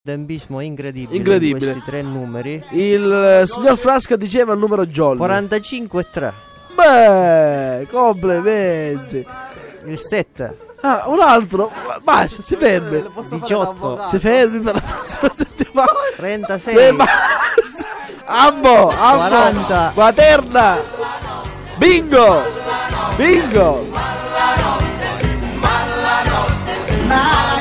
tempismo incredibile. Incredibile. Questi 3 numeri. Il signor Frasca diceva il numero giallo. 45-3. Beh, complimenti. Il 7. Ah, un altro. Basta, si fermi. 18. Si fermi per la prossima settimana. 36. Basta. Ambo. 40. Materna. Bingo. Bingo. Ma